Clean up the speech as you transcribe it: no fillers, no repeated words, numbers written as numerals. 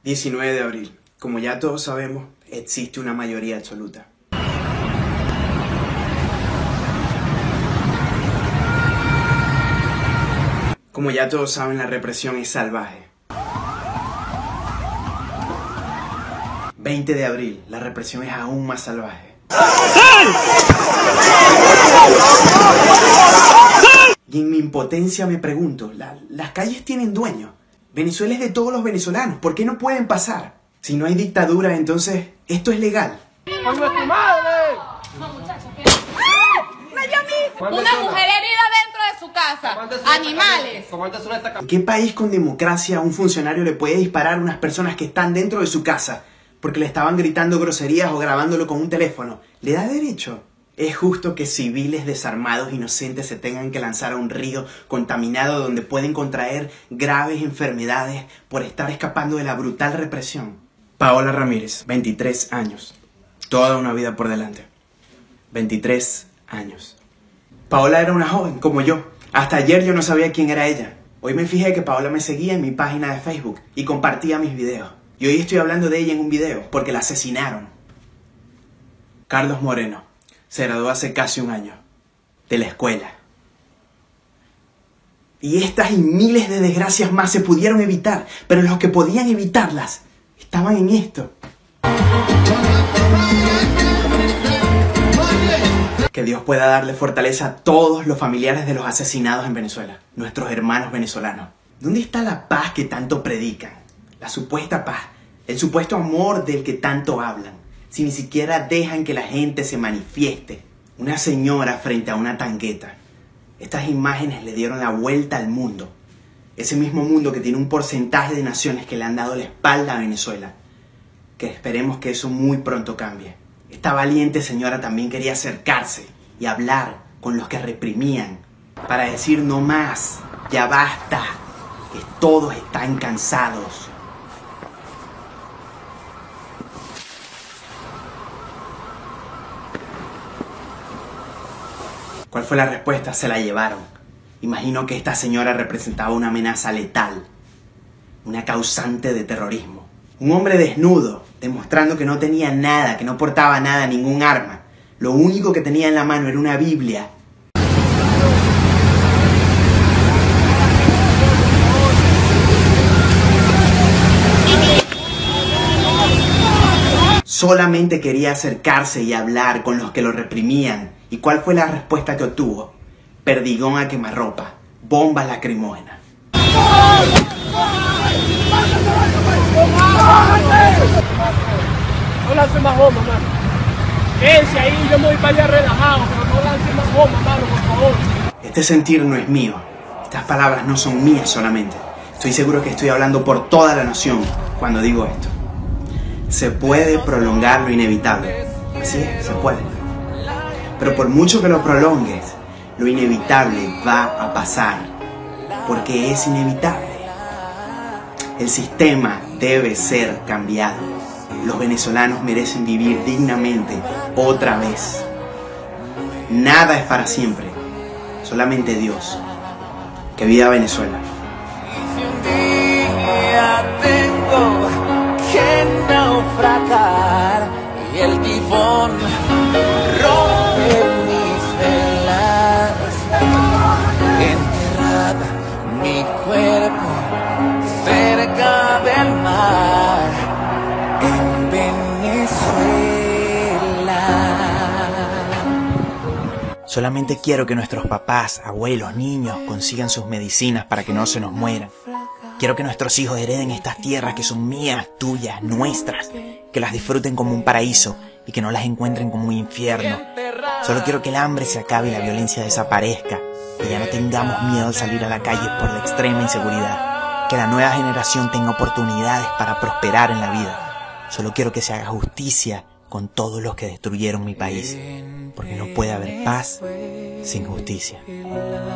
19 de abril. Como ya todos sabemos, existe una mayoría absoluta. Como ya todos saben, la represión es salvaje. 20 de abril, la represión es aún más salvaje. Y en mi impotencia me pregunto, las calles tienen dueño. Venezuela es de todos los venezolanos, ¿por qué no pueden pasar? Si no hay dictadura, entonces esto es legal. ¡Coño es tu madre! No, muchachos, ¿qué? ¡Me dio a mí! Una mujer herida dentro de su casa. ¡Animales! ¿En qué país con democracia un funcionario le puede disparar a unas personas que están dentro de su casa porque le estaban gritando groserías o grabándolo con un teléfono? ¿Le da derecho? ¿Es justo que civiles desarmados inocentes se tengan que lanzar a un río contaminado donde pueden contraer graves enfermedades por estar escapando de la brutal represión? Paola Ramírez, 23 años. Toda una vida por delante. 23 años. Paola era una joven como yo. Hasta ayer yo no sabía quién era ella. Hoy me fijé que Paola me seguía en mi página de Facebook y compartía mis videos. Y hoy estoy hablando de ella en un video porque la asesinaron. Carlos Moreno. Se graduó hace casi un año de la escuela. Y estas y miles de desgracias más se pudieron evitar, pero los que podían evitarlas estaban en esto. Que Dios pueda darle fortaleza a todos los familiares de los asesinados en Venezuela, nuestros hermanos venezolanos. ¿Dónde está la paz que tanto predican? La supuesta paz, el supuesto amor del que tanto hablan. Si ni siquiera dejan que la gente se manifieste. Una señora frente a una tangueta. Estas imágenes le dieron la vuelta al mundo. Ese mismo mundo que tiene un porcentaje de naciones que le han dado la espalda a Venezuela. Que esperemos que eso muy pronto cambie. Esta valiente señora también quería acercarse y hablar con los que reprimían. Para decir no más, ya basta, que todos están cansados. ¿Cuál fue la respuesta? Se la llevaron. Imagino que esta señora representaba una amenaza letal, una causante de terrorismo. Un hombre desnudo, demostrando que no tenía nada, que no portaba nada, ningún arma. Lo único que tenía en la mano era una Biblia. Solamente quería acercarse y hablar con los que lo reprimían. ¿Y cuál fue la respuesta que obtuvo? Perdigón a quemarropa, bombas lacrimógenas. No lance más goma, mano. Quédense ahí, yo me voy para allá relajado, pero no lance más goma, mano, por favor. Este sentir no es mío. Estas palabras no son mías solamente. Estoy seguro que estoy hablando por toda la nación cuando digo esto. Se puede prolongar lo inevitable. Así es, se puede. Pero por mucho que lo prolongues, lo inevitable va a pasar. Porque es inevitable. El sistema debe ser cambiado. Los venezolanos merecen vivir dignamente otra vez. Nada es para siempre. Solamente Dios. Que viva Venezuela. Si un día tengo que naufragar y el tifón rompe mis velas, enterrad mi cuerpo cerca del mar en Venezuela. Solamente quiero que nuestros papás, abuelos, niños consigan sus medicinas para que no se nos mueran. Quiero que nuestros hijos hereden estas tierras que son mías, tuyas, nuestras. Que las disfruten como un paraíso y que no las encuentren como un infierno. Solo quiero que el hambre se acabe y la violencia desaparezca. Que ya no tengamos miedo al salir a la calle por la extrema inseguridad. Que la nueva generación tenga oportunidades para prosperar en la vida. Solo quiero que se haga justicia con todos los que destruyeron mi país. Porque no puede haber paz sin justicia.